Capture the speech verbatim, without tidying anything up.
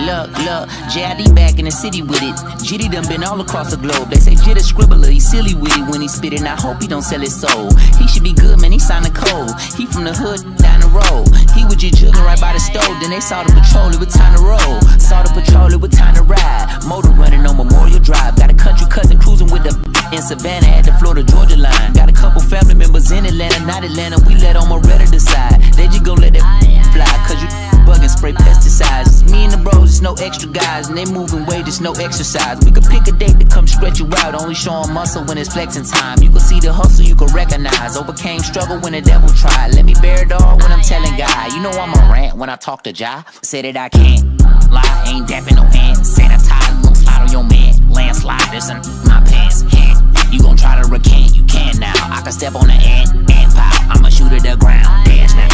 Look, look, J I D back in the city with it. Jitty done been all across the globe. They say Jit a scribbler, he silly with it when he spit it. I hope he don't sell his soul. He should be good, man, he signed a code. He from the hood, down the road. He was just jugging right by the stove. Then they saw the patrol, it was time to roll. Saw the patrol, it was time to ride. Motor running on Memorial Drive. Got a country cousin cruising with the in Savannah at the Florida Georgia line. Got a couple family members in Atlanta, not Atlanta. We let on Moretta decide. They just go let that fly, cause you bugging, spray pesticides. It's me and the bros, it's no extra guys, and they moving weight, it's no exercise. We could pick a date to come stretch you out, only showing muscle when it's flexing time. You can see the hustle, you can recognize. Overcame struggle when the devil tried. Let me bear it all when I'm telling God. You know I'm a rant when I talk to Jai. Say that I can't lie, ain't dapping no hand. Sanitize, don't slide on your man. Landslide, this in my pants. Hand. You gon' try to recant, you can now. I can step on the ant, ant pile. I'ma shoot at the ground, dance now.